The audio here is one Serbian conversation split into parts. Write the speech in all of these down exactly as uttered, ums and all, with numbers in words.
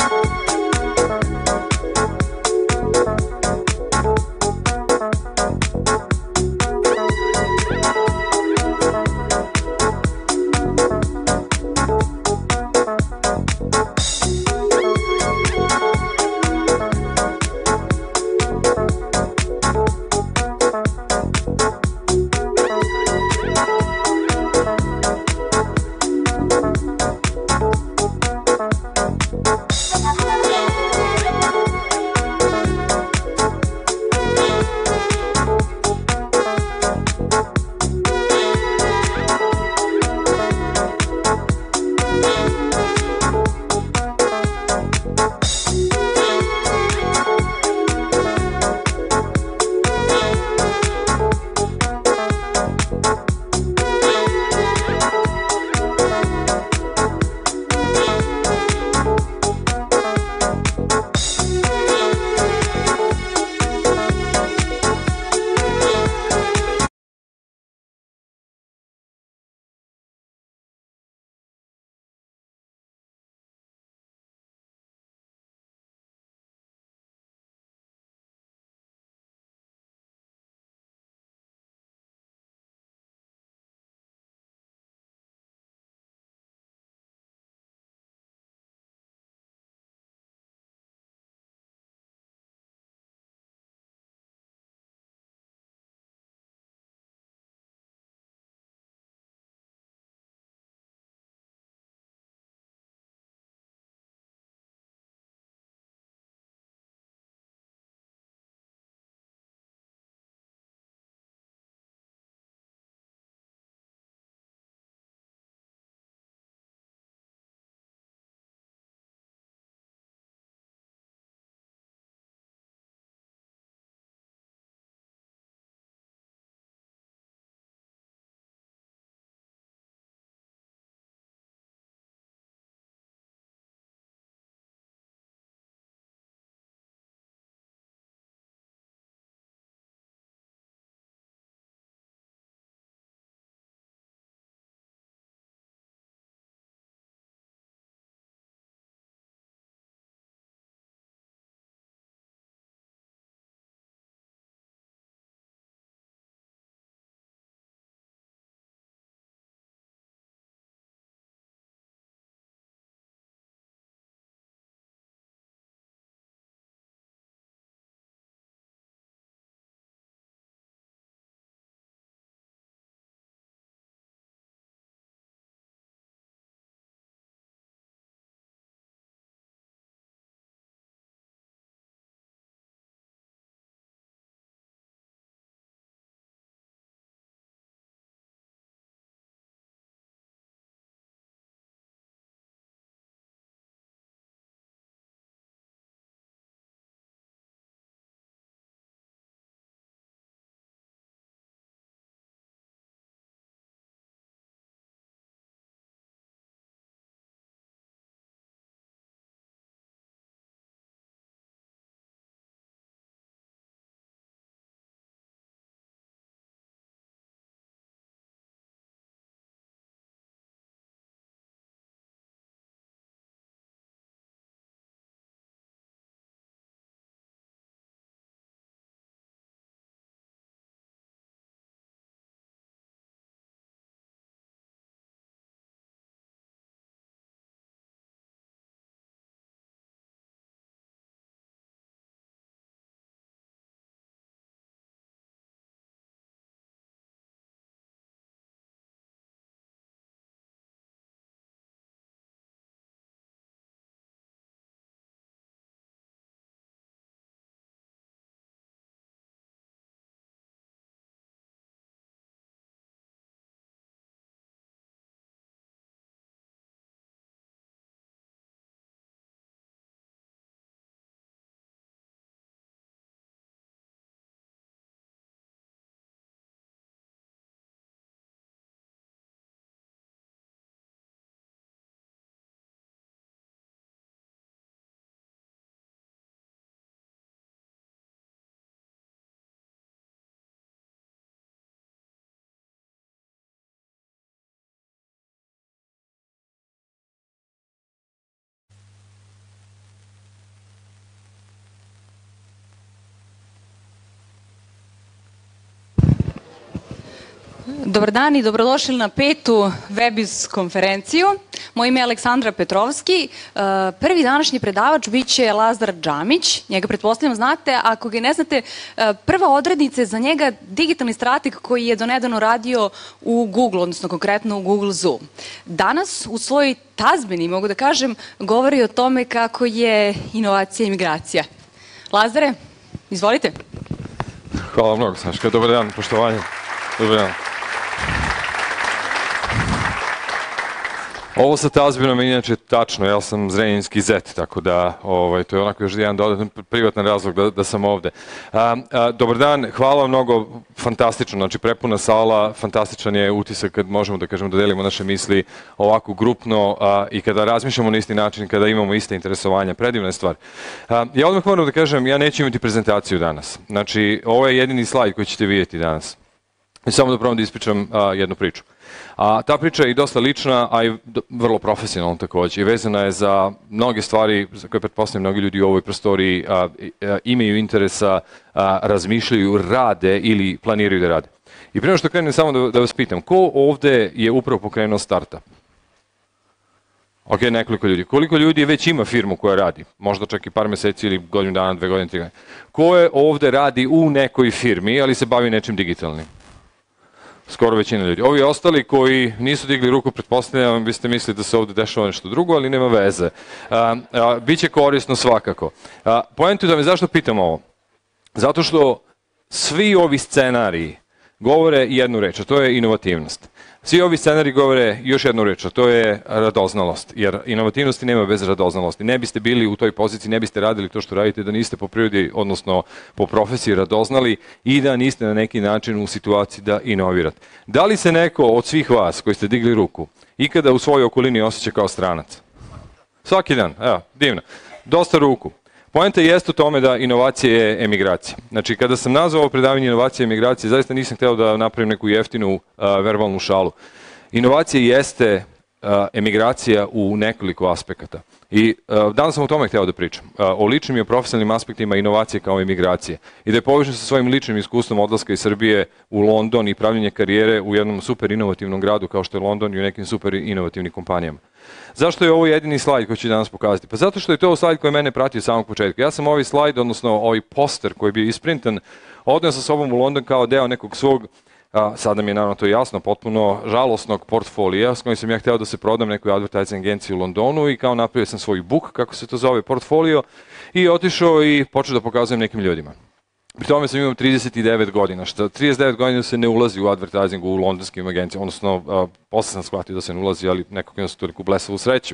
Thank you. Dobar dan i dobrodošli na petu Webiz konferenciju. Moje ime je Aleksandra Petrovski. Prvi današnji predavač biće Lazar Džamić. Njega pretpostavljam znate. Ako ga ne znate, prva odrednica je za njega digitalni strateg koji je donedavno radio u Google, odnosno konkretno u Google Zoom. Danas u svojoj tazbini, mogu da kažem, govori o tome kako je inovacija i migracija. Lazare, izvolite. Hvala mnogo, Saška. Dobar dan, poštovanje. Dobar dan. Ovo sa tazbinom je inače tačno, ja sam zrenjinski zet, tako da to je onako još jedan dodatan privatan razlog da sam ovde. Dobar dan, hvala mnogo, fantastično, znači prepuna sala, fantastičan je utisak kad možemo da kažemo da delimo naše misli ovako grupno i kada razmišljamo na isti način, kada imamo iste interesovanja, predivna je stvar. Ja odmah moram da kažem, ja neću imati prezentaciju danas, znači ovo je jedini slajd koji ćete vidjeti danas. I samo da probam da ispričam jednu priču. A ta priča je i dosta lična, a i vrlo profesionalna takođe. I vezana je za mnoge stvari za koje pretpostavljam mnogi ljudi u ovoj prostoriji imaju interesa, razmišljaju, rade ili planiraju da rade. I prema što krenem samo da vas pitam, ko ovde je upravo pokrenuo startup? Ok, nekoliko ljudi. Koliko ljudi već ima firmu koja radi? Možda čak i par meseci ili godinu dana, dve godine, tri godine. Ko je ovde radi u nekoj firmi, ali se bavi nečim digitalnim? Skoro većina ljudi. Ovi ostali koji nisu digli ruku, pretpostavljam, biste mislili da se ovde dešava nešto drugo, ali nema veze. Biće korisno svakako. Poentu da me zašto pitam ovo? Zato što svi ovi scenariji govore jednu reč, a to je inovativnost. Svi ovi scenariji govore još jednu reč, a to je radoznalost, jer inovativnosti nema bez radoznalosti. Ne biste bili u toj poziciji, ne biste radili to što radite da niste po prirodi, odnosno po profesiji radoznali i da niste na neki način u situaciji da inovirate. Da li se neko od svih vas koji ste digli ruku ikada u svojoj okolini osjeća kao stranac? Svaki dan, evo, divno. Dosta ruku. Poenta jeste u tome da inovacija je emigracija. Znači, kada sam nazvao ovo predavanje inovacija i emigracija, zaista nisam hteo da napravim neku jeftinu verbalnu šalu. Inovacija jeste emigracija u nekoliko aspekata. I danas sam o tome hteo da pričam. O ličnim i o profesionalnim aspektima inovacije kao emigracije. I da je povežem sa svojim ličnim iskustvom odlaska iz Srbije u London i pravljenje karijere u jednom super inovativnom gradu kao što je London i u nekim super inovativnim kompanijama. Zašto je ovo jedini slajd koji ću danas pokazati? Pa zato što je to slajd koji mene prati od samog početka. Ja sam ovaj slajd, odnosno ovaj poster koji je bio isprintan, odneo sa sobom u London kao deo nekog svog, sada mi je naravno to jasno, potpuno žalosnog portfolija s kojim sam ja hteo da se prodam nekoj advertising agenciji u Londonu i kao napravio sam svoj book, kako se to zove, portfolio, i otišao i počeo da pokazujem nekim ljudima. Pri tome sam imao trideset devet godina, što trideset devet godina se ne ulazi u advertisingu u londonskim agencijama, odnosno posle sam shvatio da se ne ulazi, ali nekako imam su toliko blesavu sreću.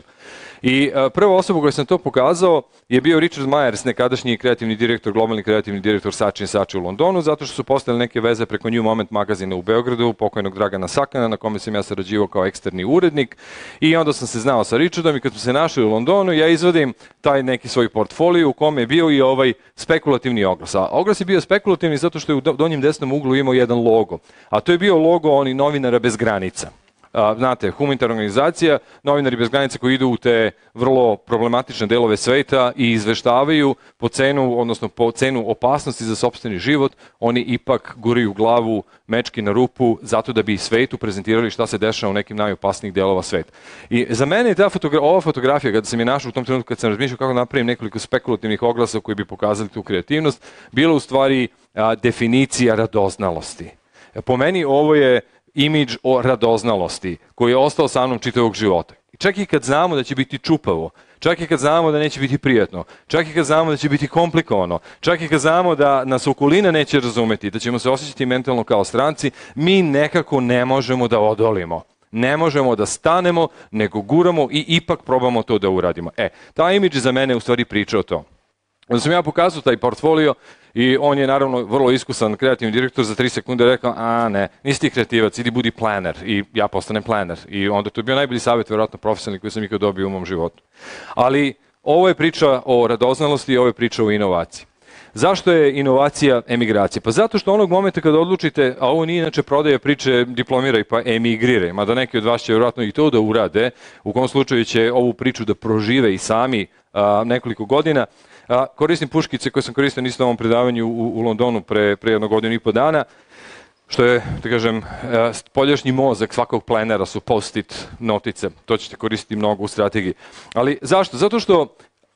I prva osoba koju sam to pokazao je bio Richard Myers, nekadašnji kreativni direktor, globalni kreativni direktor Saatchi and Saatchi u Londonu, zato što su postale neke veze preko New Moment magazina u Beogradu, pokojnog Dragana Sakana, na kome sam ja sarađivao kao eksterni urednik, i onda sam se znao sa Richardom i kad smo se našli u Londonu, ja izvadim taj neki svoj portfolio u kome je bio i ovaj spekulativni oglas. A oglas je bio spekulativni zato što je u donjem desnom uglu imao jedan logo, a to je bio logo onih novinara bez granica. Znate, humanitarna organizacija, novinari bez granica koji idu u te vrlo problematične delove sveta i izveštavaju po cenu, odnosno po cenu opasnosti za sopstveni život, oni ipak guraju glavu mečki na rupu zato da bi svetu prezentirali šta se dešava u nekim najopasnijih delova sveta. I za mene je ta ova fotografija, kada sam je našao u tom trenutku, kad sam razmišljao kako napravim nekoliko spekulativnih oglasa koji bi pokazali tu kreativnost, bila u stvari definicija radoznalosti. Po meni ovo je imidž o radoznalosti koji je ostao sa mnom čitavog života. Čak i kad znamo da će biti čupavo, čak i kad znamo da neće biti prijatno, čak i kad znamo da će biti komplikovano, čak i kad znamo da nas okolina neće razumeti, da ćemo se osjećati mentalno kao stranci, mi nekako ne možemo da odolimo. Ne možemo da stanemo, nego guramo i ipak probamo to da uradimo. E, ta imidž za mene u stvari priča o tom. Onda sam ja pokazao taj portfolio i on je naravno vrlo iskusan kreativni direktor, za tri sekunde rekao, a ne, nisi ti kreativac, idi budi planer, i ja postanem planer. I onda to je bio najbolji savjet, vjerojatno profesionalni, koji sam ikad dobio u mom životu. Ali ovo je priča o radoznalosti i ovo je priča o inovaciji. Zašto je inovacija emigracija? Pa zato što onog momenta kada odlučite, a ovo nije inače prodaja priče diplomiraj pa emigriraj, mada neki od vas će vjerojatno i to da urade, u kom slučaju će ovu priču da prožive i sami nekoliko godina. Koristim puškice koje sam koristio isto na ovom predavanju u Londonu pre jednog godinu i po dana. što je, da kažem, spoljašnji mozak svakog plenera su post-it notice. To ćete koristiti mnogo u strategiji. Ali zašto? Zato što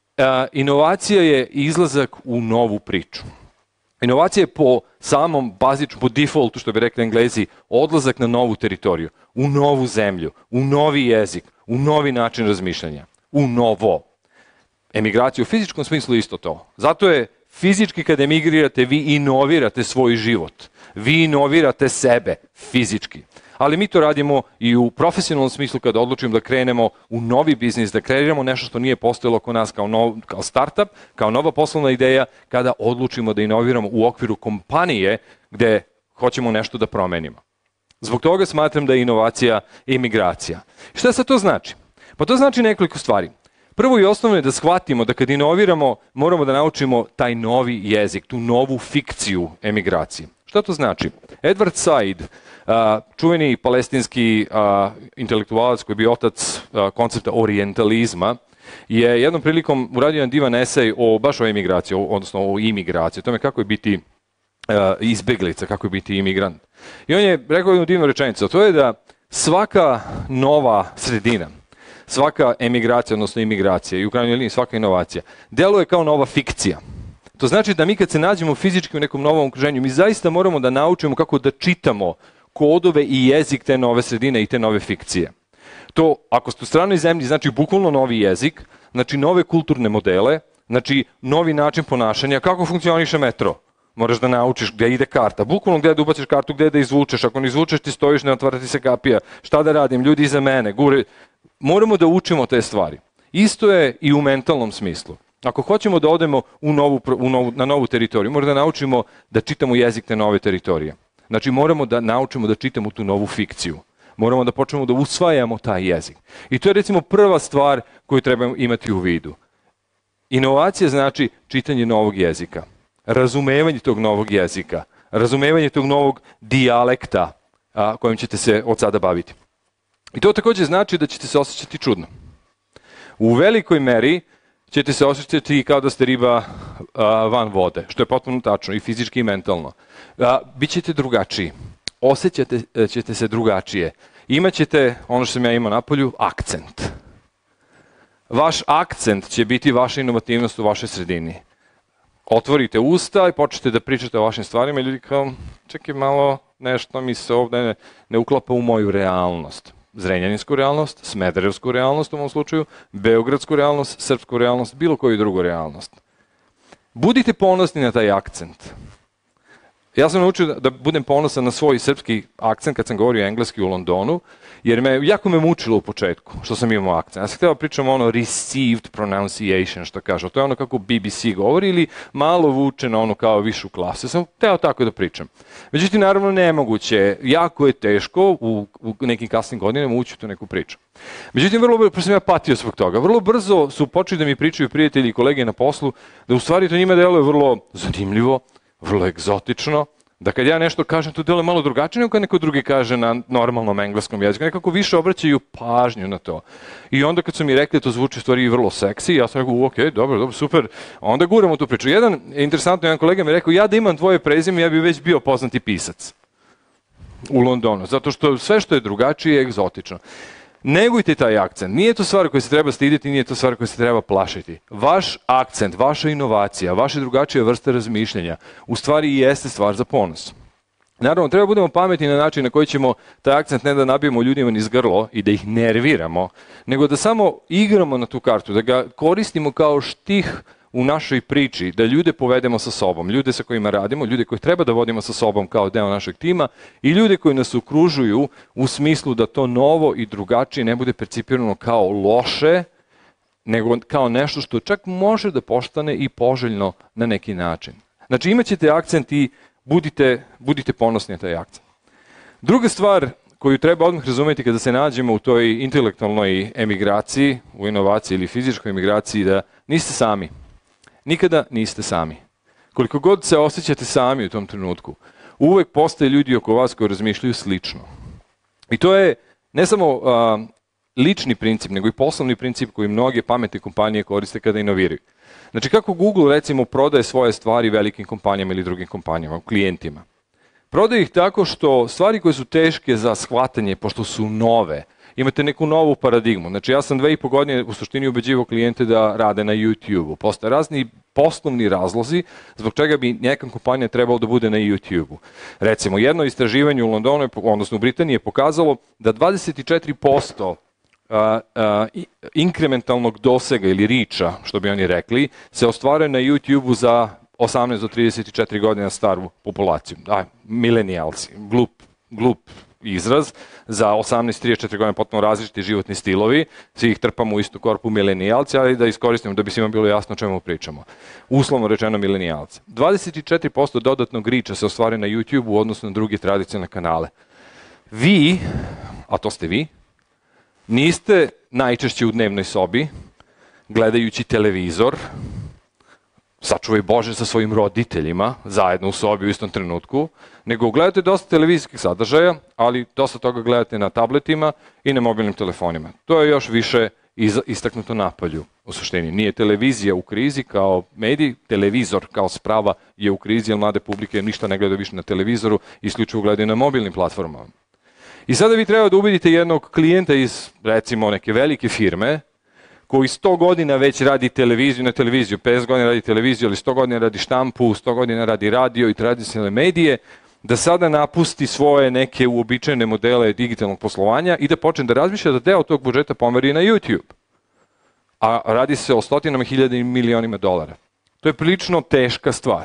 inovacija je izlazak u novu priču. Inovacija je po samom bazičnom, po defaultu, što bi rekli Englezi, odlazak na novu teritoriju, u novu zemlju, u novi jezik, u novi način razmišljanja, u novo. Emigracija u fizičkom smislu je isto to. Zato je fizički kad emigrirate, vi inovirate svoj život. Vi inovirate sebe fizički. Ali mi to radimo i u profesionalnom smislu kada odlučimo da krenemo u novi biznis, da kreiramo nešto što nije postojalo oko nas kao, nov, kao startup, kao nova poslovna ideja, kada odlučimo da inoviramo u okviru kompanije gde hoćemo nešto da promenimo. Zbog toga smatram da je inovacija imigracija. Šta sad to znači? Pa to znači nekoliko stvari. Prvo i osnovno je da shvatimo da kad inoviramo, moramo da naučimo taj novi jezik, tu novu fikciju emigracije. Šta to znači? Edward Said, čuveni palestinski intelektualac koji je bio otac koncepta orijentalizma, je jednom prilikom uradio jedan divan esej o baš o emigraciji, odnosno o imigraciji, o tome kako je biti izbeglica, kako je biti imigrant. I on je rekao jednu divnu rečenicu, a to je da svaka nova sredina, svaka emigracija, odnosno imigracija i u krajnjoj liniji svaka inovacija, deluje kao nova fikcija. To znači da mi kad se nađemo fizički u nekom novom okruženju, mi zaista moramo da naučimo kako da čitamo kodove i jezik te nove sredine i te nove fikcije. To, ako ste u stranoj zemlji, znači bukvalno novi jezik, znači nove kulturne modele, znači novi način ponašanja, kako funkcioniše metro. Moraš da naučiš gde ide karta, bukvalno gde da ubaciš kartu, gde da izvučeš, ako ne izvučeš ti stojiš, ne otvara ti se kapija, šta da radim, ljudi iza mene, gure. Moramo da učimo te stvari. Isto je i u mentalnom smislu. Ako hoćemo da odemo u novu, u novu, na novu teritoriju, moramo da naučimo da čitamo jezik te nove teritorije. Znači moramo da naučimo da čitamo tu novu fikciju. Moramo da počnemo da usvajamo taj jezik. I to je recimo prva stvar koju trebamo imati u vidu. Inovacija znači čitanje novog jezika, razumevanje tog novog jezika, razumevanje tog novog dijalekta a, kojim ćete se od sada baviti. I to također znači da ćete se osjećati čudno. U velikoj meri ćete se osjećati kao da ste riba a, van vode, što je potpuno tačno i fizički i mentalno. A, bićete drugačiji, osjećate ćete se drugačije. Imaćete, ono što sam ja imao napolju, akcent. Vaš akcent će biti vaša inovativnost u vašoj sredini. Otvorite usta i počnete da pričate o vašim stvarima i ljudi kao, čekaj malo, nešto mi se ovde ne, ne uklapa u moju realnost. Zrenjaninsku realnost, Smederevsku realnost u ovom slučaju, Beogradsku realnost, srpsku realnost, bilo koju drugu realnost. Budite ponosni na taj akcent. Ja sam naučio da, da budem ponosan na svoj srpski akcent kad sam govorio engleski u Londonu, jer me, jako me mučilo u početku što sam imao akcent. Ja sam htio pričam ono received pronunciation, što kaže. To je ono kako B B C govori ili malo vuče na ono kao višu klasu. Ja sam htio tako da pričam. Međutim, naravno, nemoguće. Jako je teško u, u nekim kasnim godinama ući u tu neku priču. Međutim, vrlo brzo, sam ja patio zbog toga, vrlo brzo su počeli da mi pričaju prijatelji i kolege na poslu, da u stvari to njima deluje vrlo zanimljivo, vrlo egzotično, da kad ja nešto kažem, to deluje malo drugačije nego kad neko drugi kaže na normalnom engleskom jeziku, nekako više obraćaju pažnju na to. I onda kad su mi rekli to zvuči stvari vrlo seksi, ja sam rekao, ok, dobro, dobro, super, onda guramo tu priču. Jedan, interesantno, jedan kolega mi rekao, ja da imam dvoje prezime, ja bi već bio poznati pisac u Londonu, zato što sve što je drugačije je egzotično. Negujte taj akcent. Nije to stvar koju se treba stiditi, nije to stvar koju se treba plašiti. Vaš akcent, vaša inovacija, vaše drugačije vrste razmišljanja u stvari i jeste stvar za ponos. Naravno, treba budemo pametni na način na koji ćemo taj akcent ne da nabijemo ljudima niz grlo i da ih nerviramo, nego da samo igramo na tu kartu, da ga koristimo kao štih u našoj priči, da ljude povedemo sa sobom, ljude sa kojima radimo, ljude koje treba da vodimo sa sobom kao deo našeg tima i ljude koji nas okružuju u smislu da to novo i drugačije ne bude percipirano kao loše, nego kao nešto što čak može da postane i poželjno na neki način. Znači imat ćete akcent i budite, budite ponosni na taj akcent. Druga stvar koju treba odmah razumeti kada se nađemo u toj intelektualnoj emigraciji, u inovaciji ili fizičkoj emigraciji, da niste sami. Nikada niste sami. Koliko god se osjećate sami u tom trenutku, uvek postoje ljudi oko vas koji razmišljaju slično. I to je ne samo a, lični princip, nego i poslovni princip koji mnoge pametne kompanije koriste kada inoviraju. Znači kako Google recimo prodaje svoje stvari velikim kompanijama ili drugim kompanijama, klijentima. Prodaju ih tako što stvari koje su teške za shvatanje, pošto su nove, imate neku novu paradigmu. Znači, ja sam dve i po godine u suštini ubeđivao klijente da rade na YouTube-u. Postoje razni poslovni razlozi zbog čega bi neka kompanija trebalo da bude na YouTube-u. Recimo, jedno istraživanje u Londonu, odnosno u Britaniji, je pokazalo da dvadeset četiri posto a, a, inkrementalnog dosega ili riča, što bi oni rekli, se ostvaruje na YouTube-u za osamnaest do trideset četiri godina staru populaciju. Da, milenijalci, glup, glup izraz, za osamnaest do trideset četiri godine potpuno različiti životni stilovi, svi ih trpamo u istu korpu milenijalci, ali da iskoristimo da bi svima bilo jasno o čemu pričamo. Uslovno rečeno milenijalci. dvadeset četiri posto dodatnog riča se ostvaruje na YouTube-u odnosno na druge tradicionalne kanale. Vi, a to ste vi, niste najčešće u dnevnoj sobi, gledajući televizor, sačuvaj Bože sa svojim roditeljima, zajedno u sobi u istom trenutku, nego gledate dosta televizijskih sadržaja, ali dosta toga gledate na tabletima i na mobilnim telefonima. To je još više istaknuto napolju, u suštini. Nije televizija u krizi kao medij, televizor kao sprava je u krizi, jer mlade publike ništa ne gleda više na televizoru, isključivo gledaju na mobilnim platformama. I sada vi treba da ubedite jednog klijenta iz, recimo, neke velike firme, koji sto godina već radi televiziju na televiziju, pedeset godina radi televiziju, ali sto godina radi štampu, sto godina radi radio i tradicionalne medije, da sada napusti svoje neke uobičajene modele digitalnog poslovanja i da počne da razmišlja da deo tog budžeta pomeri na YouTube. A radi se o stotinama hiljada i milionima dolara. To je prilično teška stvar.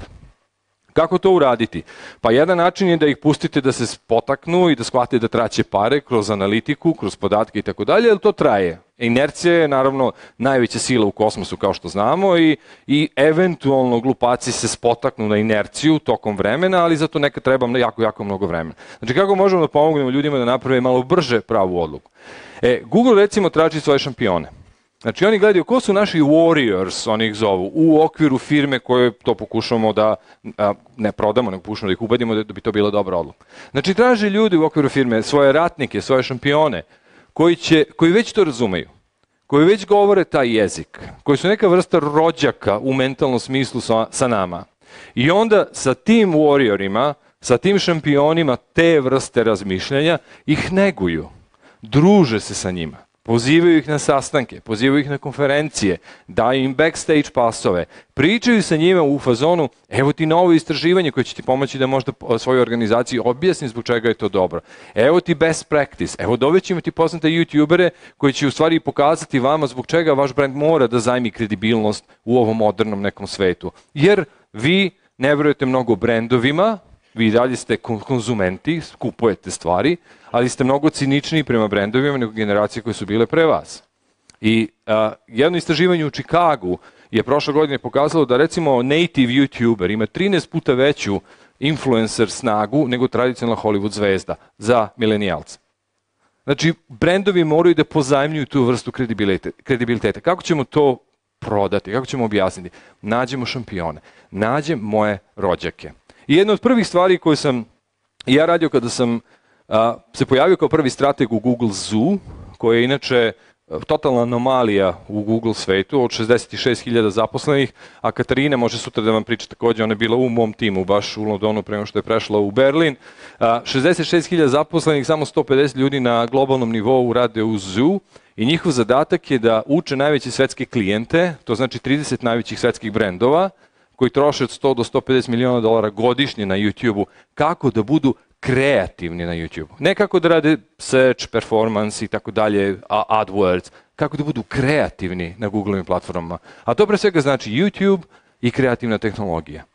Kako to uraditi? Pa jedan način je da ih pustite da se potaknu i da shvate da traće pare kroz analitiku, kroz podatke i tako dalje, ali to traje. Inercija je naravno najveća sila u kosmosu, kao što znamo, i, i eventualno glupaci se spotaknu na inerciju tokom vremena, ali za to nekad treba jako, jako mnogo vremena. Znači, kako možemo da pomognemo ljudima da naprave malo brže pravu odluku? E, Google recimo traži svoje šampione. Znači, oni gledaju ko su naši warriors, oni ih zovu, u okviru firme koje to pokušamo da a, ne prodamo, nego pokušamo da ih ubedimo da, da bi to bila dobra odluka. Znači, traže ljudi u okviru firme svoje ratnike, svoje šampione, koji, će, koji već to razumeju, koji već govore taj jezik, koji su neka vrsta rođaka u mentalnom smislu sa, sa nama. I onda sa tim warriorima, sa tim šampionima te vrste razmišljanja ih neguju, druže se sa njima. Pozivaju ih na sastanke, pozivaju ih na konferencije, daju im backstage pasove, pričaju sa njima u fazonu, evo ti novo istraživanje koje će ti pomoći da možda svojoj organizaciji objasni zbog čega je to dobro. Evo ti best practice, evo dovećemo ti poznate youtubere koji će u stvari pokazati vama zbog čega vaš brand mora da zajmi kredibilnost u ovom modernom nekom svetu. Jer vi ne verujete mnogo brandovima, vi dalje ste konzumenti, kupujete stvari, ali ste mnogo ciničniji prema brendovima nego generacije koje su bile pre vas. I a, jedno istraživanje u Čikagu je prošle godine pokazalo da recimo native YouTuber ima trinaest puta veću influencer snagu nego tradicionalna Hollywood zvezda za milenijalce. Znači, brendovi moraju da pozajmljuju tu vrstu kredibiliteta. Kako ćemo to prodati? Kako ćemo objasniti? Nađemo šampione. Nađem moje rođake. I jedna od prvih stvari koje sam ja radio kada sam a, se pojavio kao prvi strateg u Google Zoo, koja je inače totalna anomalija u Google svetu, od šezdeset šest hiljada zaposlenih, a Katarina može sutra da vam priča takođe, ona je bila u mom timu, baš u Londonu prema što je prešla u Berlin. A, šezdeset šest hiljada zaposlenih, samo sto pedeset ljudi na globalnom nivou rade u Zoo i njihov zadatak je da uče najveće svetske klijente, to znači trideset najvećih svetskih brendova, koji troše od sto do sto pedeset miliona dolara godišnje na YouTube-u, kako da budu kreativni na YouTube-u. Ne kako da rade search, performance i tako dalje, AdWords, kako da budu kreativni na Google-ovim platformama. A to pre svega znači YouTube i kreativna tehnologija.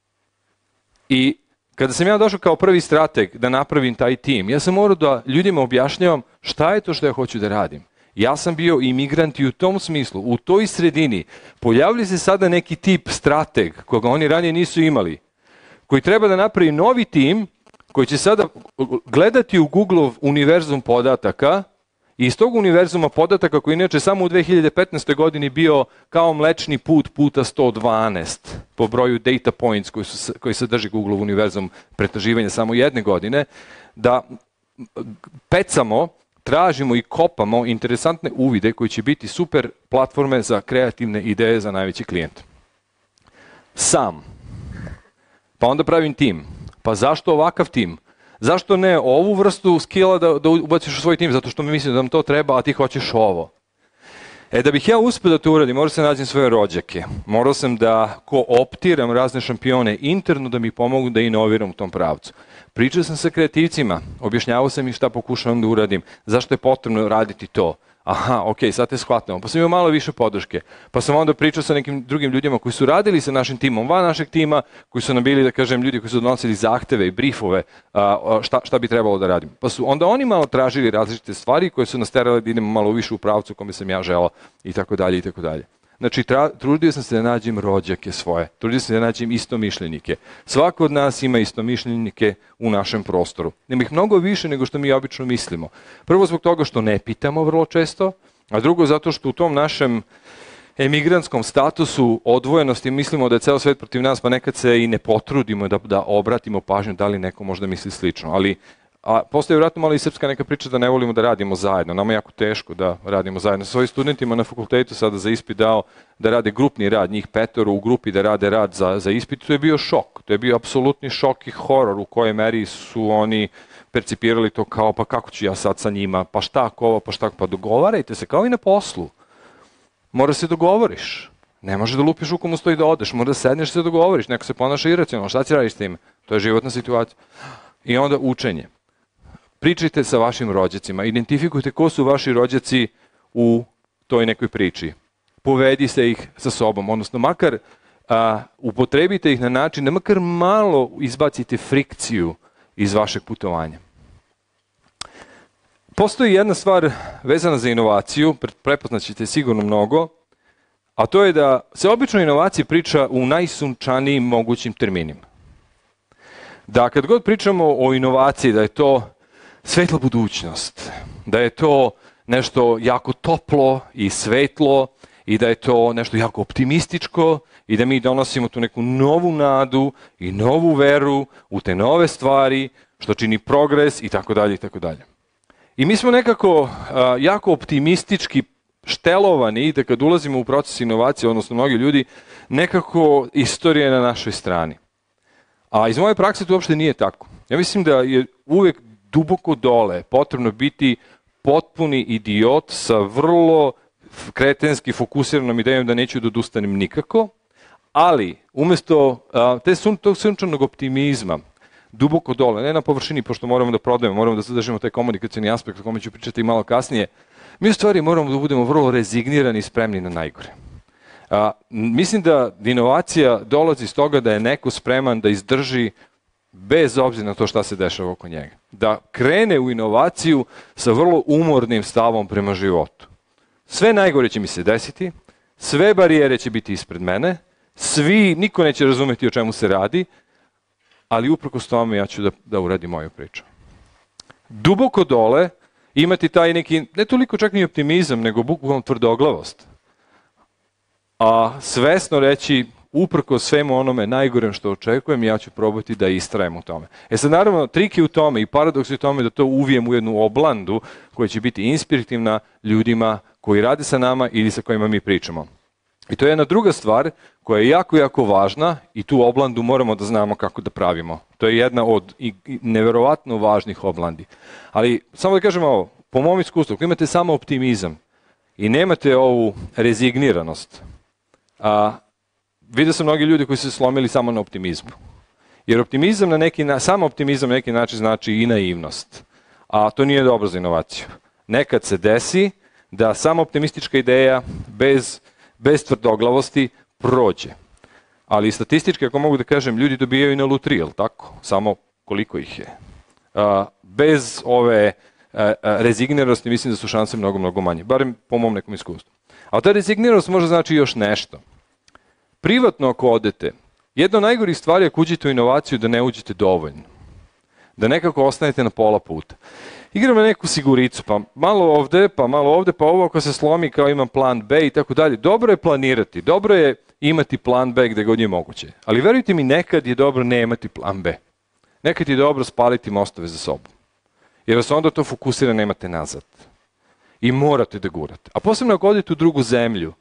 I kada sam ja došao kao prvi strateg da napravim taj tim, ja sam morao da ljudima objašnjavam šta je to što ja hoću da radim. Ja sam bio imigrant i u tom smislu, u toj sredini, pojavili se sada neki tip strateg, koga oni ranije nisu imali, koji treba da napravi novi tim, koji će sada gledati u Google-ov univerzum podataka i iz tog univerzuma podataka, koji inače samo u dve hiljade petnaestoj godini bio kao mlečni put puta sto dvanaest po broju data points koji, su, koji sadrži Google-ov univerzum pretraživanja samo jedne godine, da pecamo, tražimo i kopamo interesantne uvide koji će biti super platforme za kreativne ideje za najveći klijent. Sam. Pa onda pravim tim. Pa zašto ovakav tim? Zašto ne ovu vrstu skilla da, da ubaciš u svoj tim? Zato što mi mislim da nam to treba, a ti hoćeš ovo. E, da bih ja uspio da to uradim, morao sam nađem svoje rođake. Morao sam da kooptiram razne šampione interno da mi pomogu da inoviram u tom pravcu. Pričao sam sa kreativcima, objašnjavao sam im šta pokušavam da uradim, zašto je potrebno raditi to. Aha, ok, sad te shvatamo. Pa sam imao malo više podrške. Pa sam onda pričao sa nekim drugim ljudima koji su radili sa našim timom, van našeg tima, koji su nam bili, da kažem, ljudi koji su donosili zahteve i briefove a, šta, šta bi trebalo da radim. Pa su onda oni malo tražili različite stvari koje su nas terale da idemo malo više u pravcu u kome sam ja želao i tako dalje i tako dalje. Znači, tra, trudio sam se da nađem rođake svoje, trudio sam se da nađem istomišljenike. Svako od nas ima istomišljenike u našem prostoru. Nema ih mnogo više nego što mi obično mislimo. Prvo zbog toga što ne pitamo vrlo često, a drugo zato što u tom našem emigrantskom statusu odvojenosti mislimo da je ceo svet protiv nas, pa nekad se i ne potrudimo da, da obratimo pažnju da li neko možda misli slično. Ali a postoje vjerojatno malo i srpska neka priča da ne volimo da radimo zajedno. Nama je jako teško da radimo zajedno. Sa svojim studentima na fakultetu sada za ispit dao da rade grupni rad, njih petoro u grupi da rade rad za, za ispit. To je bio šok. To je bio apsolutni šok i horor u kojoj meri su oni percipirali to kao pa kako ću ja sad sa njima, pa šta ako ovo, pa šta pa dogovarajte se kao i na poslu. Mora se dogovoriš. Ne može da lupiš rukom u sto i da odeš. Mora da sedneš se dogovoriš. Neko se ponaša iracionalno. Šta će radiš s tim? To je životna situacija. I onda učenje. Pričajte sa vašim rođacima, identifikujte ko su vaši rođaci u toj nekoj priči. Povedite ih sa sobom, odnosno makar a, upotrebite ih na način da makar malo izbacite frikciju iz vašeg putovanja. Postoji jedna stvar vezana za inovaciju, prepoznaćete sigurno mnogo, a to je da se obično inovacije priča u najsunčanijim mogućim terminima. Da kad god pričamo o inovaciji, da je to svetla budućnost, da je to nešto jako toplo i svetlo i da je to nešto jako optimističko i da mi donosimo tu neku novu nadu i novu veru u te nove stvari, što čini progres i tako dalje i tako dalje. I mi smo nekako a, jako optimistički štelovani da kad ulazimo u proces inovacije, odnosno mnogi ljudi, nekako istorija je na našoj strani. A iz moje prakse to uopšte nije tako. Ja mislim da je uvek duboko dole potrebno biti potpuni idiot sa vrlo kretenski fokusiranom idejom da neću da odustanem nikako, ali umesto a, te sun, tog sunčanog optimizma duboko dole, ne na površini, pošto moramo da prodajemo, moramo da zadržimo taj komunikacioni aspekt o kome ću pričati i malo kasnije, mi u stvari moramo da budemo vrlo rezignirani i spremni na najgore. A, mislim da inovacija dolazi iz toga da je neko spreman da izdrži bez obzira na to šta se dešava oko njega. Da krene u inovaciju sa vrlo umornim stavom prema životu. Sve najgore će mi se desiti, sve barijere će biti ispred mene, svi, niko neće razumeti o čemu se radi, ali uprkos tome ja ću da, da uradim moju priču. Duboko dole imati taj neki, ne toliko čak ni optimizam, nego bukvalno tvrdoglavost. A svesno reći, uprkos svemu onome najgorem što očekujem, ja ću probati da istrajem u tome. E sad naravno, trik je u tome i paradoks je u tome da to uvijem u jednu oblandu koja će biti inspirativna ljudima koji rade sa nama ili sa kojima mi pričamo. I to je jedna druga stvar koja je jako, jako važna i tu oblandu moramo da znamo kako da pravimo. To je jedna od neverovatno važnih oblandi. Ali samo da kažem ovo, po mom iskustvu, ako imate samo optimizam i nemate ovu rezigniranost, a vidio sam mnogi ljudi koji su se slomili samo na optimizmu. Jer optimizam na neki, samo optimizam na neki način znači i naivnost. A to nije dobro za inovaciju. Nekad se desi da samo optimistička ideja bez, bez tvrdoglavosti prođe. Ali statistički, ako mogu da kažem, ljudi dobijaju i na lutriji, jel tako? Samo koliko ih je. A, bez ove a, a, rezigniranosti mislim da su šanse mnogo, mnogo manje. Barem po mom nekom iskustvu. A ta rezigniranost može znači još nešto. Privatno ako odete, jedna od najgorih stvari ako uđete u inovaciju da ne uđete dovoljno. Da nekako ostanete na pola puta. Igram na neku siguricu, pa malo ovde, pa malo ovde, pa ovo ako se slomi kao imam plan B i tako dalje. Dobro je planirati, dobro je imati plan B gde god je moguće. Ali verujte mi, nekad je dobro ne imati plan B. Nekad je dobro spaliti mostove za sobom. Jer vas onda to fokusira, nemate nazad. I morate da gurate. A posebno ako odete u drugu zemlju,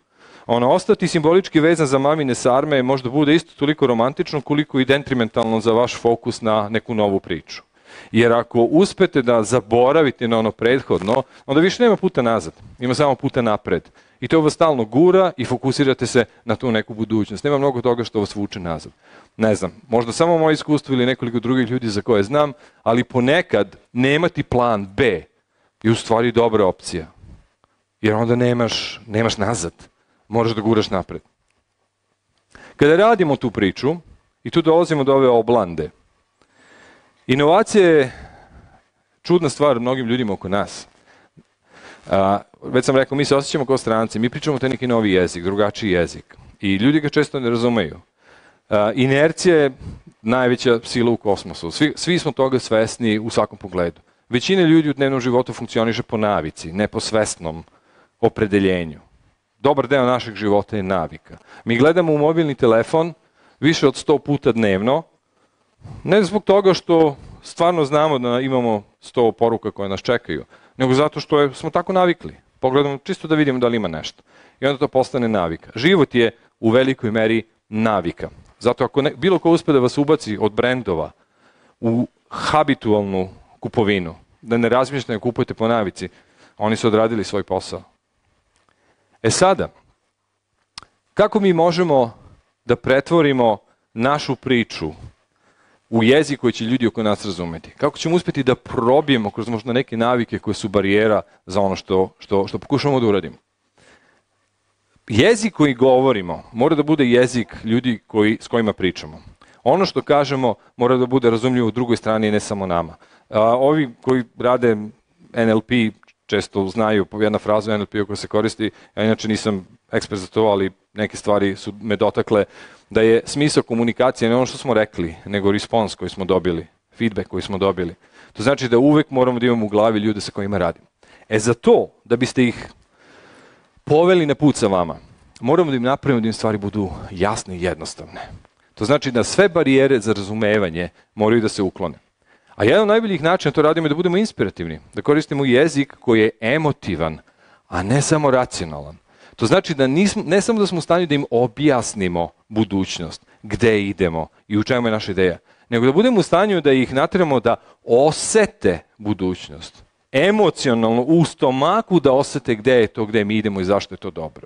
Ono, ostati simbolički vezan za mamine sarme možda bude isto toliko romantično koliko i detrimentalno za vaš fokus na neku novu priču. Jer ako uspete da zaboravite na ono prethodno, onda više nema puta nazad, ima samo puta napred. I to vas stalno gura i fokusirate se na tu neku budućnost. Nema mnogo toga što vas vuče nazad. Ne znam, možda samo moje iskustvo ili nekoliko drugih ljudi za koje znam, ali ponekad nemati plan B je u stvari dobra opcija. Jer onda nemaš, nemaš nazad, moraš da guraš napred. Kada radimo tu priču, i tu dolazimo do ove oblande, inovacija je čudna stvar mnogim ljudima oko nas. A, već sam rekao, mi se osjećamo kao stranci, mi pričamo taj neki novi jezik, drugačiji jezik. I ljudi ga često ne razumeju. A, inercija je najveća sila u kosmosu. Svi, svi smo toga svesni u svakom pogledu. Većina ljudi u dnevnom životu funkcioniše po navici, ne po svesnom opredeljenju. Dobar deo našeg života je navika. Mi gledamo u mobilni telefon više od sto puta dnevno, ne zbog toga što stvarno znamo da imamo sto poruka koje nas čekaju, nego zato što je, smo tako navikli. Pogledamo čisto da vidimo da li ima nešto. I onda to postane navika. Život je u velikoj meri navika. Zato ako ne, bilo ko uspe da vas ubaci od brendova u habitualnu kupovinu, da ne razmišljate, ne kupujete po navici, oni su odradili svoj posao. E sada, kako mi možemo da pretvorimo našu priču u jezik koji će ljudi oko nas razumeti? Kako ćemo uspjeti da probijemo kroz možda neke navike koje su barijera za ono što, što, što pokušamo da uradimo? Jezik koji govorimo mora da bude jezik ljudi koji, s kojima pričamo. Ono što kažemo mora da bude razumljivo u drugoj strani i ne samo nama. A, ovi koji rade N L P često znaju jedna fraza u N L P-u koja se koristi, ja inače nisam ekspert za to, ali neke stvari su me dotakle, da je smisao komunikacije ne ono što smo rekli, nego respons koji smo dobili, feedback koji smo dobili. To znači da uvek moramo da imamo u glavi ljude sa kojima radimo. E za to, da biste ih poveli na put sa vama, moramo da im napravimo da im stvari budu jasne i jednostavne. To znači da sve barijere za razumevanje moraju da se uklone. A jedan od najboljih načina to radimo je da budemo inspirativni, da koristimo jezik koji je emotivan, a ne samo racionalan. To znači da nismo, ne samo da smo u stanju da im objasnimo budućnost, gde idemo i u čemu je naša ideja, nego da budemo u stanju da ih nateramo da osete budućnost. Emocionalno, u stomaku da osete gde je to, gde mi idemo i zašto je to dobro.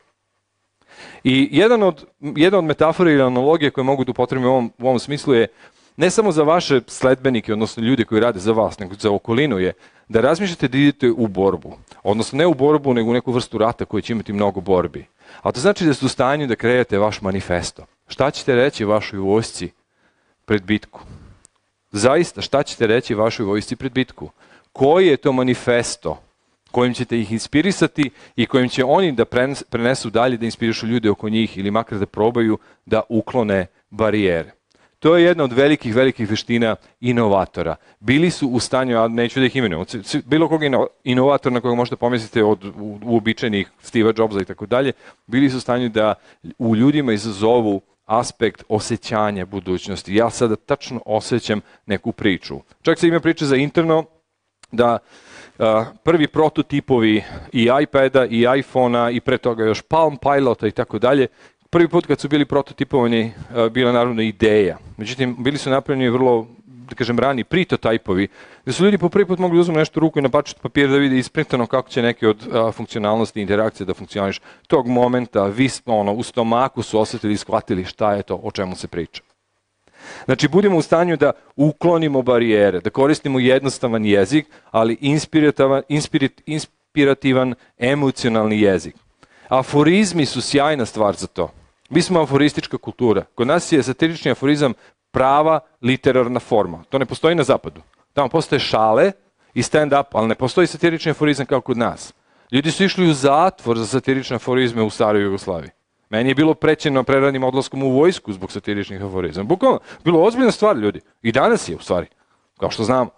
I jedan od, jedan od metafora ili analogije koje mogu da upotrebim u ovom, u ovom smislu je ne samo za vaše sledbenike, odnosno ljude koji rade za vas, nego za okolinu je da razmišljate da idete u borbu. Odnosno ne u borbu, nego u neku vrstu rata koji će imati mnogo borbi. A to znači da ste u stanju da kreirate vaš manifesto. Šta ćete reći vašoj vojsci pred bitku? Zaista, šta ćete reći vašoj vojsci pred bitku? Koji je to manifesto kojim ćete ih inspirisati i kojim će oni da prenesu dalje, da inspirišu ljude oko njih ili makar da probaju da uklone barijere. To je jedna od velikih, velikih veština inovatora. Bili su u stanju, a neću da ih imenujem, bilo kog inovatora na koga možete pomisliti od uobičajenih Steva Jobsa i tako dalje, bili su u stanju da u ljudima izazovu aspekt osjećanja budućnosti. Ja sada tačno osjećam neku priču. Čak se ima priče za interno da uh, prvi prototipovi i iPada i iPhona i pre toga još Palm Pilota i tako dalje, prvi put kad su bili prototipovani, bila naravno ideja. Međutim, bili su napravljeni vrlo, da kažem, rani prototipovi, gde su ljudi po prvi put mogli uzeti nešto u ruku i na parčet papira da vide isprintano kako će neke od a, funkcionalnosti i interakcije da funkcioniš. Tog momenta, vi, ono, u stomaku su osjetili i shvatili šta je to, o čemu se priča. Znači, budemo u stanju da uklonimo barijere, da koristimo jednostavan jezik, ali inspirativan, inspirit, inspirativan emocionalni jezik. Aforizmi su sjajna stvar za to. Mi smo aforistička kultura. Kod nas je satirični aforizam prava literarna forma. To ne postoji na zapadu. Tamo postoje šale i stand-up, ali ne postoji satirični aforizam kao kod nas. Ljudi su išli u zatvor za satirične aforizme u staroj Jugoslaviji. Meni je bilo prećeno preranim odlaskom u vojsku zbog satiričnih aforizama. Bukvalno, bilo ozbiljna stvar, ljudi. I danas je, u stvari, kao što znamo.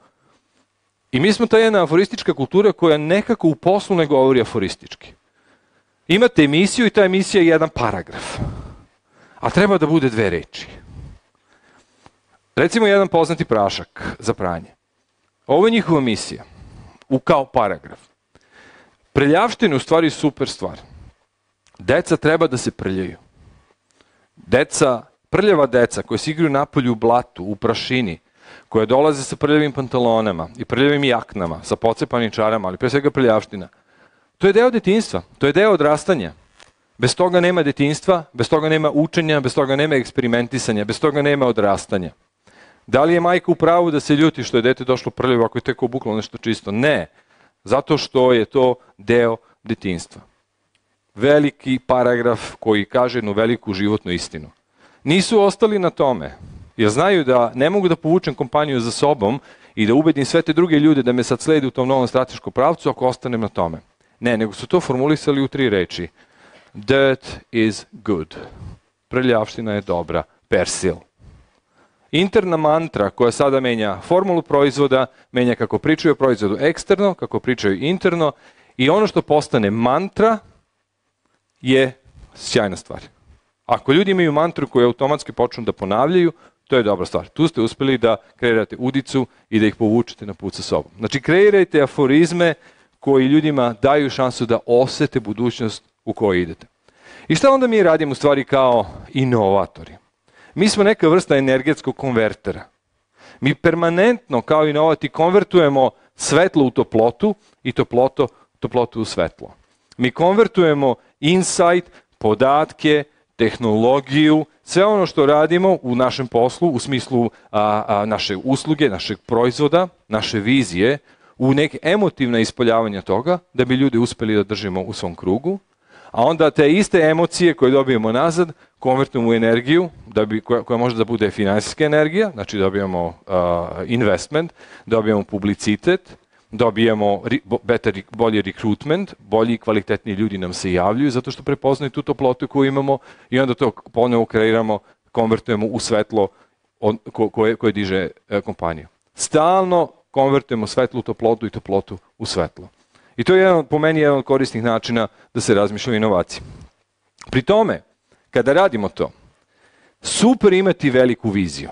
I mi smo ta jedna aforistička kultura koja nekako u poslu ne govori aforistički. Imate emisiju i ta emisija je jedan paragraf. A treba da bude dve reči. Recimo jedan poznati prašak za pranje. Ovo je njihova misija. U kao paragraf. Prljavština je u stvari super stvar. Deca treba da se prljaju. Deca, prljava deca koja se igraju napolju u blatu, u prašini, koje dolaze sa prljavim pantalonama i prljavim jaknama, sa pocepanim čarama, ali pre svega prljavština. To je deo detinjstva, to je deo odrastanja. Bez toga nema detinjstva, bez toga nema učenja, bez toga nema eksperimentisanja, bez toga nema odrastanja. Da li je majka u pravu da se ljuti što je dete došlo prljavo ako je tek obuklo nešto čisto? Ne, zato što je to deo detinjstva. Veliki paragraf koji kaže jednu veliku životnu istinu. Nisu ostali na tome, jer znaju da ne mogu da povučem kompaniju za sobom i da ubedim sve te druge ljude da me sad slede u tom novom strateškom pravcu ako ostanem na tome. Ne, nego su to formulisali u tri reči. Dirt is good. Prljavština je dobra. Persil. Interna mantra koja sada menja formulu proizvoda, menja kako pričaju o proizvodu eksterno, kako pričaju interno i ono što postane mantra je sjajna stvar. Ako ljudi imaju mantru koju automatski počnu da ponavljaju, to je dobra stvar. Tu ste uspeli da kreirate udicu i da ih povučete na put sa sobom. Znači, kreirajte aforizme koji ljudima daju šansu da osete budućnost u kojoj idete. I šta onda mi radimo u stvari kao inovatori? Mi smo neka vrsta energetskog konvertera. Mi permanentno kao inovati konvertujemo svetlo u toplotu i toploto, toplotu u svetlo. Mi konvertujemo insight, podatke, tehnologiju, sve ono što radimo u našem poslu, u smislu a, a, naše usluge, našeg proizvoda, naše vizije, u neke emotivne ispoljavanja toga, da bi ljudi uspeli da držimo u svom krugu, a onda te iste emocije koje dobijemo nazad, konvertujemo u energiju, da bi, koja, koja može da bude finansijska energija, znači dobijamo uh, investment, dobijamo publicitet, dobijamo better, bolji rekrutment, bolji i kvalitetniji ljudi nam se javljaju zato što prepoznaju tu toplotu koju imamo i onda to ponovo kreiramo, konvertujemo u svetlo koje, koje diže kompaniju. Stalno konvertujemo svetlu u toplotu i toplotu u svetlo. I to je jedan, po meni jedan od korisnih načina da se razmišlja o inovaciji. Pri tome, kada radimo to, super imati veliku viziju.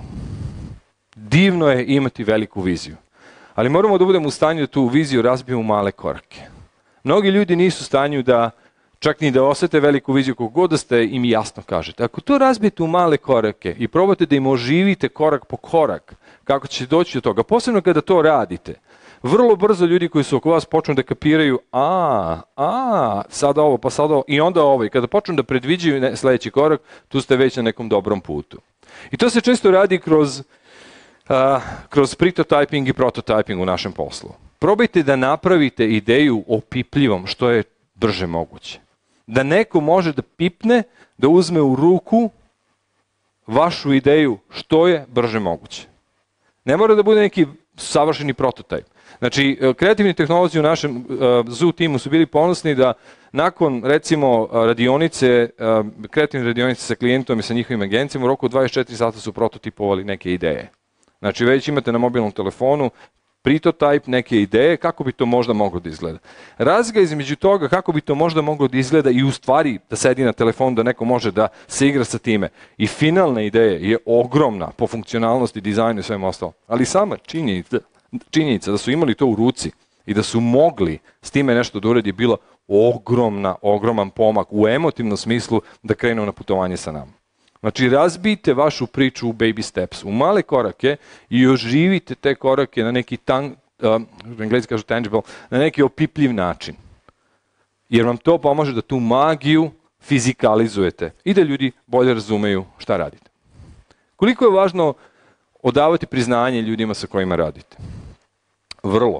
Divno je imati veliku viziju. Ali moramo da budemo u stanju da tu viziju razbijemo u male korake. Mnogi ljudi nisu u stanju da čak ni da osete veliku viziju kako god da ste im jasno kažete. Ako to razbijete u male korake i probate da im oživite korak po korak, kako ćete doći do toga, posebno kada to radite, vrlo brzo ljudi koji su oko vas počnu da kapiraju, a, a, sada ovo, pa sada ovo, i onda ovo. I kada počnu da predviđaju sledeći korak, tu ste već na nekom dobrom putu. I to se često radi kroz, uh, kroz prototyping i prototyping u našem poslu. Probajte da napravite ideju opipljivom što je brže moguće. Da neko može da pipne, da uzme u ruku vašu ideju što je brže moguće. Ne mora da bude neki savršeni prototyp. Znači, kreativni tehnolozi u našem uh, Zoo timu su bili ponosni da nakon, recimo, radionice, uh, kreativne radionice sa klijentom i sa njihovim agencijama, u roku od dvadeset četiri sata su prototipovali neke ideje. Znači, već imate na mobilnom telefonu prototype, neke ideje, kako bi to možda moglo da izgleda. Razlika između toga kako bi to možda moglo da izgleda i u stvari da sedi na telefonu, da neko može da se igra sa time. I finalna ideja je ogromna po funkcionalnosti, dizajnu i svemu ostalo. Ali sama činjenica, činjenica da su imali to u ruci i da su mogli s time nešto da uredi je bila ogromna, ogroman pomak u emotivnom smislu da krenu na putovanje sa nama. Znači, razbijte vašu priču u baby steps, u male korake i oživite te korake na neki, tang, uh, u englezi kažu tangible, na neki opipljiv način. Jer vam to pomaže da tu magiju fizikalizujete i da ljudi bolje razumeju šta radite. Koliko je važno odavati priznanje ljudima sa kojima radite? Vrlo.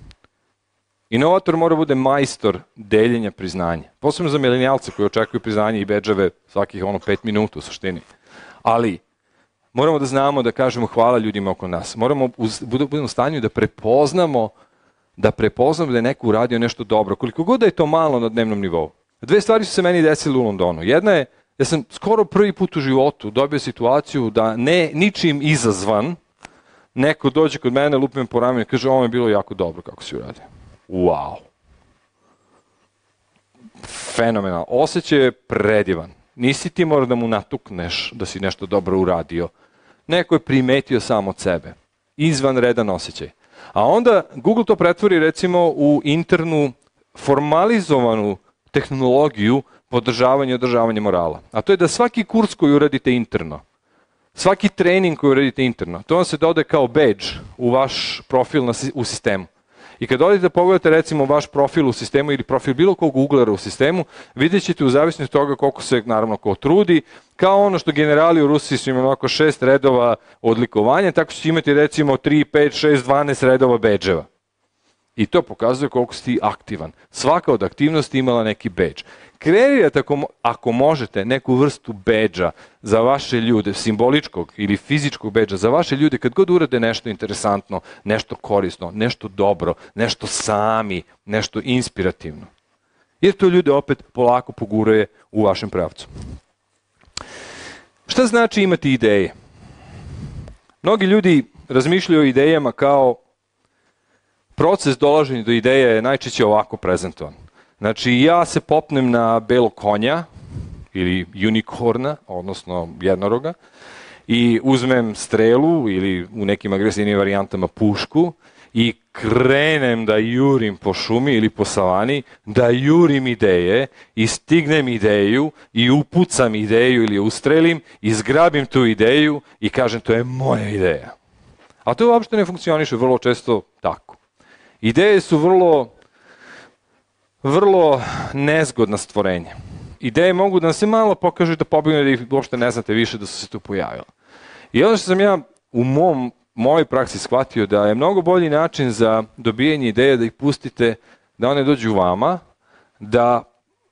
Inovator mora bude majstor deljenja priznanja. Posebno za milenijalce koji očekuju priznanje i bedževe svakih ono pet minuta u suštini. Ali moramo da znamo da kažemo hvala ljudima oko nas. Moramo budemo u stanju da prepoznamo da prepoznamo da je neko uradio nešto dobro, koliko god da je to malo na dnevnom nivou. Dve stvari su se meni desile u Londonu. Jedna je, ja sam skoro prvi put u životu dobio situaciju da ne ničim izazvan neko dođe kod mene, lupi me po ramenu i kaže ovo je bilo jako dobro kako si uradio. Wow. Fenomenal. Osjećaj je predivan. Nisi ti mora da mu natukneš da si nešto dobro uradio. Neko je primetio sam od sebe. Izvanredan osjećaj. A onda Google to pretvori recimo u internu formalizovanu tehnologiju podržavanje i održavanje morala. A to je da svaki kurs koji uradite interno, svaki trening koji uradite interno, to vam se dodaje kao badge u vaš profil na, u sistemu. I kad odete da pogledate recimo vaš profil u sistemu ili profil bilo kog googlera u sistemu, vidjet ćete u zavisnosti od toga koliko se naravno ko trudi, kao ono što generali u Rusiji su imali oko šest redova odlikovanja, tako ćete imati recimo tri, pet, šest, dvanaest redova bedževa. I to pokazuje koliko si ti aktivan. Svaka od aktivnosti imala neki bedž. Kreirajte ako, ako možete neku vrstu bedža za vaše ljude, simboličkog ili fizičkog bedža, za vaše ljude kad god urade nešto interesantno, nešto korisno, nešto dobro, nešto sami, nešto inspirativno. Jer to ljude opet polako poguruje u vašem pravcu. Šta znači imati ideje? Mnogi ljudi razmišljaju o idejama kao proces dolaženja do ideje je najčešće ovako prezentovan. Znači, ja se popnem na belog konja ili unicorna, odnosno jednoroga, i uzmem strelu ili u nekim agresivnim varijantama pušku i krenem da jurim po šumi ili po savani, da jurim ideje i stignem ideju i upucam ideju ili ustrelim, izgrabim tu ideju i kažem to je moja ideja. A to uopšte ne funkcioniše vrlo često tako. Ideje su vrlo, vrlo nezgodna stvorenja. Ideje mogu da nam se malo pokažu da pobegnu da ih uopšte ne znate više da su se tu pojavile. I ono što sam ja u mom, mojoj praksi shvatio da je mnogo bolji način za dobijanje ideje da ih pustite, da one dođu vama, da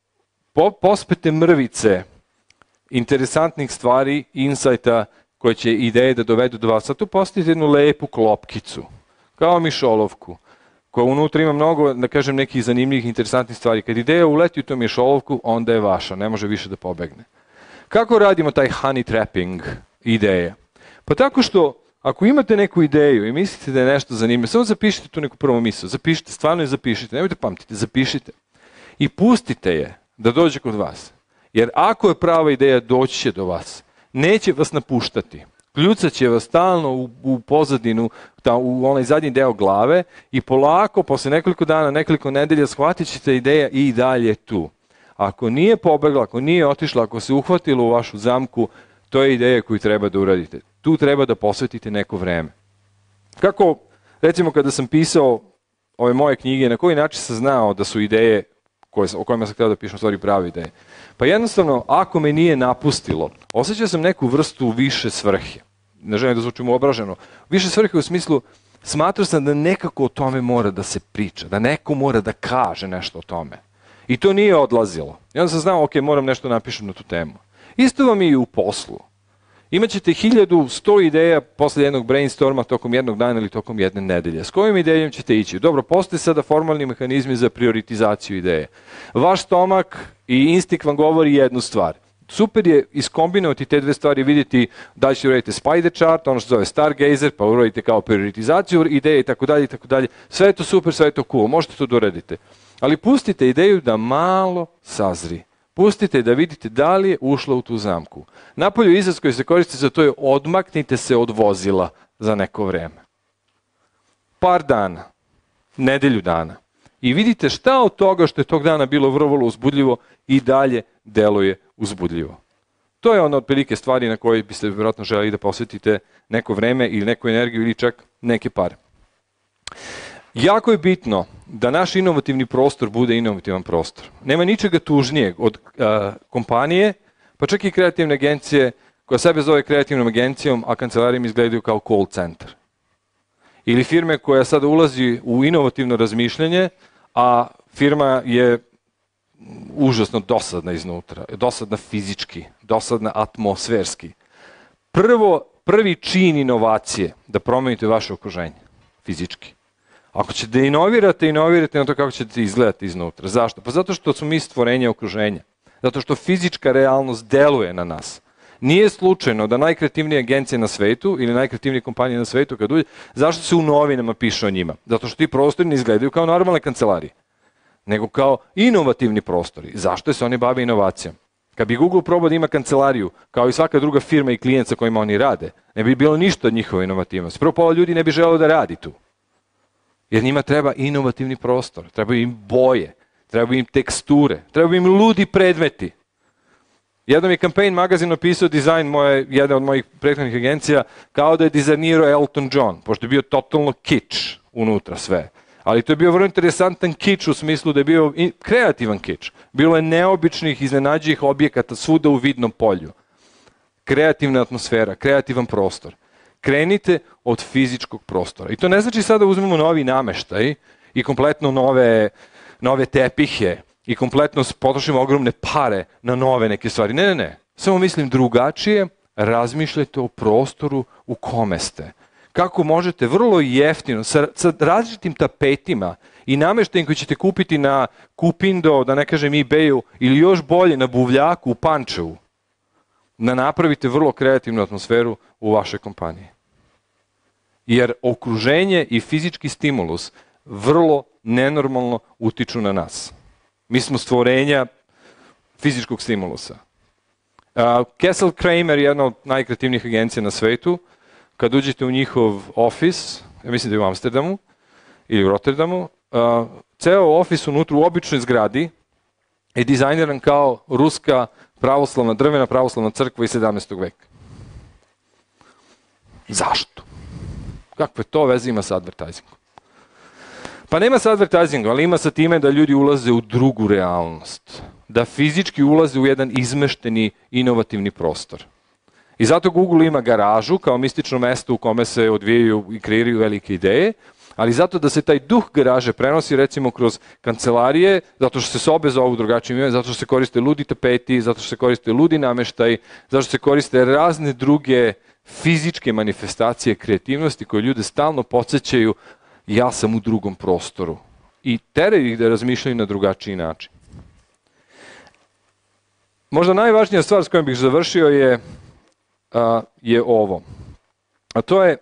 po, pospete mrvice interesantnih stvari, insajta koje će ideje da dovedu do vas. A tu postavite jednu lepu klopkicu, kao mišolovku, koja unutra ima mnogo, da kažem, nekih zanimljivih, interesantnih stvari. Kad ideja uleti u tom mišolovku, onda je vaša, ne može više da pobegne. Kako radimo taj honey trapping ideje? Pa tako što, ako imate neku ideju i mislite da je nešto zanimljivo, samo zapišite tu neku prvu misao, zapišite, stvarno je zapišite, nemojte pamtiti, zapišite. I pustite je da dođe kod vas. Jer ako je prava ideja, doći će do vas. Neće vas napuštati. Kljucat će vas stalno u, u pozadinu, ta, u onaj zadnji deo glave i polako, posle nekoliko dana, nekoliko nedelja, shvatit ćete ideja i dalje tu. Ako nije pobegla, ako nije otišla, ako se uhvatilo u vašu zamku, to je ideja koju treba da uradite. Tu treba da posvetite neko vreme. Kako, recimo, kada sam pisao ove moje knjige, na koji način sam znao da su ideje koje, o kojima sam htio da pišem, u stvari prave ideje? Pa jednostavno, ako me nije napustilo, osjećao sam neku vrstu više svrhe. Ne želim da zvučim obraženo. Više svrhe u smislu, smatrao sam da nekako o tome mora da se priča, da neko mora da kaže nešto o tome. I to nije odlazilo. I onda sam znao, ok, moram nešto napišem na tu temu. Isto vam je i u poslu. Imaćete hiljadu sto ideja posle jednog brainstorma tokom jednog dana ili tokom jedne nedelje. S kojim idejom ćete ići? Dobro, postoje sada formalni mehanizmi za prioritizaciju ideje. Vaš stomak i instinkt vam govori jednu stvar. Super je iskombinovati te dve stvari, vidjeti da li ćete uraditi spider chart, ono što zove stargazer, pa uradite kao prioritizaciju ideje i tako dalje i tako dalje. Sve je to super, sve je to cool, možete to da uradite. Ali pustite ideju da malo sazri. Pustite da vidite da li je ušla u tu zamku. Napolju izraz koji se koristi za to je odmaknite se od vozila za neko vreme. Par dana, nedelju dana. I vidite šta od toga što je tog dana bilo vrlo, vrlo uzbudljivo i dalje deluje uzbudljivo. To je ono otprilike stvari na koje biste vjerojatno želeli da posvetite neko vreme ili neku energiju ili čak neke pare. Jako je bitno da naš inovativni prostor bude inovativan prostor. Nema ničega tužnijeg od uh, kompanije, pa čak i kreativne agencije, koja sebe zove kreativnom agencijom, a kancelarijom izgledaju kao call center. Ili firme koja sada ulazi u inovativno razmišljanje, a firma je užasno dosadna iznutra, dosadna fizički, dosadna atmosferski. Prvo, prvi čin inovacije da promenite vaše okruženje, fizički. Ako ćete da inovirate, inovirate na to kako ćete izgledati iznutra. Zašto? Pa zato što smo mi stvorenje okruženja. Zato što fizička realnost deluje na nas. Nije slučajno da najkreativnije agencije na svetu ili najkreativnije kompanije na svetu kad uđe, zašto se u novinama piše o njima? Zato što ti prostori ne izgledaju kao normalne kancelarije, nego kao inovativni prostori. Zašto se oni bave inovacijom? Kad bi Google probao da ima kancelariju, kao i svaka druga firma i klijent sa kojima oni rade, ne bi bilo ništa od njihove inovativnosti. Prvo pola ljudi ne bi želelo da radi tu. Jer njima treba inovativni prostor, treba im boje, trebaju im teksture, trebaju im ludi predmeti. Jednom je Campaign magazin opisao dizajn moje, jedna od mojih prethodnih agencija kao da je dizajnirao Elton John, pošto je bio totalno kič unutra sve. Ali to je bio vrlo interesantan kič u smislu da je bio kreativan kič. Bilo je neobičnih, iznenađivih objekata svuda u vidnom polju. Kreativna atmosfera, kreativan prostor. Krenite od fizičkog prostora. I to ne znači sada uzmemo novi nameštaj i kompletno nove, nove tepihe i kompletno potrošimo ogromne pare na nove neke stvari. Ne, ne, ne. Samo mislim drugačije, razmišljajte o prostoru u kome ste. Kako možete vrlo jeftino, sa, sa različitim tapetima i nameštajem koji ćete kupiti na Kupindo, da ne kažem eBayu, ili još bolje na Buvljaku u Pančevu, da napravite vrlo kreativnu atmosferu u vašoj kompaniji. Jer okruženje i fizički stimulus vrlo nenormalno utiču na nas. Mi smo stvorenja fizičkog stimulusa. Uh, Kessel Kramer je jedna od najkreativnijih agencija na svetu. Kad uđete u njihov ofis, ja mislim da je u Amsterdamu ili u Rotterdamu, uh, ceo ofis unutra u običnoj zgradi je dizajniran kao ruska pravoslavna, drvena pravoslavna crkva iz sedamnaestog veka. Zašto? Kakve to veze ima sa advertisingom? Pa nema sa advertisingom, ali ima sa time da ljudi ulaze u drugu realnost. Da fizički ulaze u jedan izmešteni, inovativni prostor. I zato Google ima garažu kao mistično mesto u kome se odvijaju i kreiraju velike ideje, ali zato da se taj duh garaže prenosi recimo kroz kancelarije, zato što se sobe zovu drugačijim imenom, zato što se koriste ludi tapeti, zato što se koriste ludi nameštaj, zato što se koriste razne druge fizičke manifestacije kreativnosti koje ljude stalno podsjećaju ja sam u drugom prostoru i teraju ih da razmišljaju na drugačiji način. Možda najvažnija stvar s kojom bih završio je, a, je ovo. A to je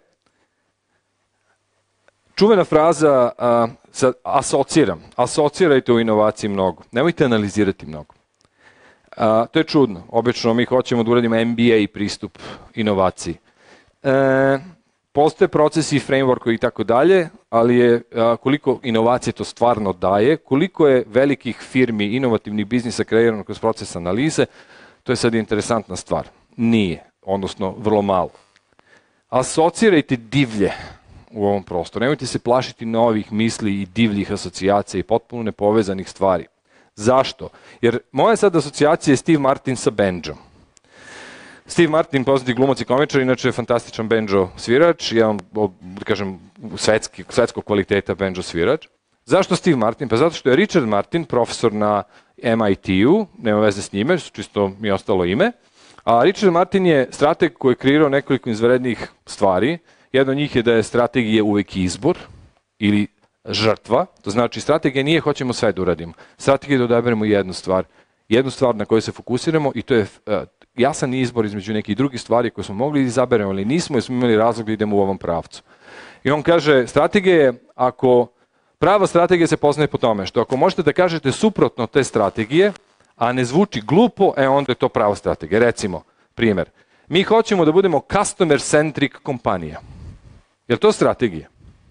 čuvena fraza a, sa, asociram. Asocirajte u inovaciji mnogo. Nemojte analizirati mnogo. A, to je čudno. Obično mi hoćemo da uradimo M B A pristup inovaciji. E, postoje procesi, framework i tako dalje, ali je a, koliko inovacije to stvarno daje, koliko je velikih firmi, inovativnih biznisa kreirano kroz proces analize, to je sad interesantna stvar. Nije, odnosno vrlo malo. Asocirajte divlje u ovom prostoru. Nemojte se plašiti novih misli i divljih asocijacija i potpuno nepovezanih stvari. Zašto? Jer moja sad asocijacija je Steve Martin sa banjom. Steve Martin, poznati glumac i komičar, inače je fantastičan banjo svirač, jedan od, kažem, svetski, svetskog kvaliteta banjo svirač. Zašto Steve Martin? Pa zato što je Richard Martin, profesor na M I T-u, nema veze s njime, čisto mi je ostalo ime, a Richard Martin je strateg koji je kreirao nekoliko izvanrednih stvari. Jedna od njih je da je strategija uvek izbor ili žrtva, to znači strategija nije hoćemo sve da uradimo. Strategija je da odaberemo jednu stvar, jednu stvar na koju se fokusiramo i to je uh, jasan izbor između nekih drugih stvari koje smo mogli da izaberemo, ali nismo jer smo imali razlog da idemo u ovom pravcu. I on kaže, strategija je, ako prava strategija se poznaje po tome, što ako možete da kažete suprotno te strategije, a ne zvuči glupo, e onda je to prava strategija. Recimo, primjer, mi hoćemo da budemo customer-centric kompanija. Je li to strategija?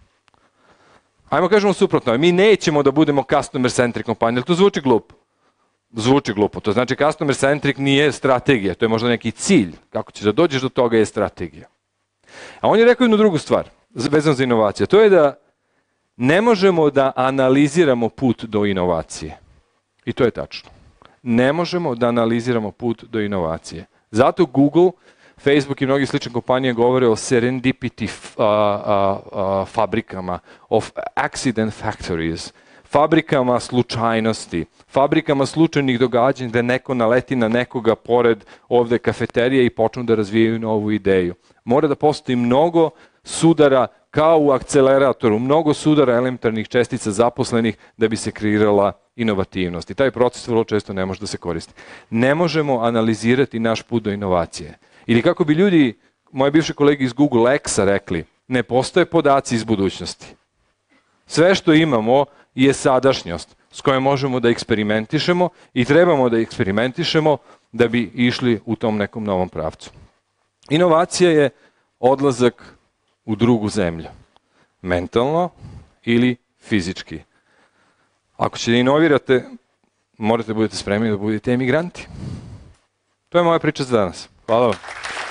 Ajmo kažemo suprotno, mi nećemo da budemo customer-centric kompanija, ali to zvuči glupo. Zvuči glupo, to znači customer-centric nije strategija, to je možda neki cilj, kako ćeš da dođeš do toga je strategija. A on je rekao jednu drugu stvar, vezano za inovacije, to je da ne možemo da analiziramo put do inovacije. I to je tačno. Ne možemo da analiziramo put do inovacije. Zato Google, Facebook i mnogi slične kompanije govore o serendipity uh, uh, uh, fabrikama, of accident factories, fabrikama slučajnosti, fabrikama slučajnih događanja da neko naleti na nekoga pored ovde kafeterije i počnu da razvijaju novu ideju. Mora da postoji mnogo sudara kao u akceleratoru, mnogo sudara elementarnih čestica zaposlenih da bi se kreirala inovativnost. I taj proces vrlo često ne može da se koristi. Ne možemo analizirati naš put do inovacije. Ili kako bi ljudi, moje bivše kolege iz Google X-a rekli, ne postoje podaci iz budućnosti. Sve što imamo je sadašnjost s kojom možemo da eksperimentišemo i trebamo da eksperimentišemo da bi išli u tom nekom novom pravcu. Inovacija je odlazak u drugu zemlju. Mentalno ili fizički. ako će da inovirate, morate da budete spremni da budete emigranti. To je moja priča za danas. Hvala vam.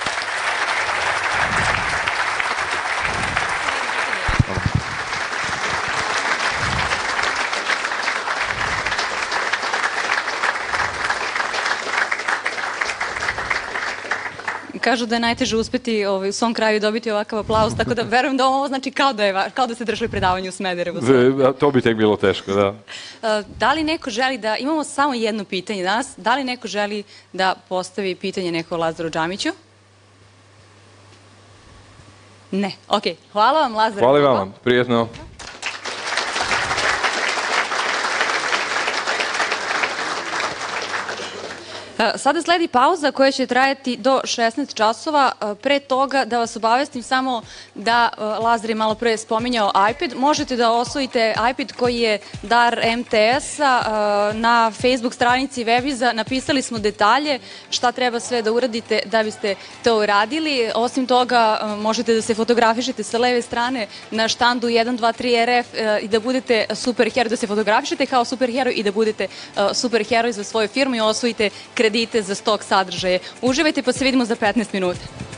Kažu da je najteže uspeti u svom kraju dobiti ovakav aplauz, tako da verujem da ovo znači kao da ste držali predavanje u Smederevu. To bi tek bilo teško, da. Da li neko želi da, imamo samo jedno pitanje danas, da li neko želi da postavi pitanje neko Lazaru Džamiću? Ne, okej. Hvala vam, Lazar. Hvala vam, prijetno. Sada sledi pauza koja će trajati do šesnaest časova. Pre toga da vas obavestim samo da Lazar je malo pre spominjao iPad. Možete da osvojite iPad koji je dar M T S-a. Na Facebook stranici Webiza napisali smo detalje šta treba sve da uradite da biste to uradili. Osim toga možete da se fotografišete sa leve strane na štandu jedan dva tri R F i da budete superheroj, da se fotografišete kao superheroj i da budete superheroj za svoju firmu i osvojite kredite za stok sadržaje. Uživajte pa se vidimo za petnaest minuta.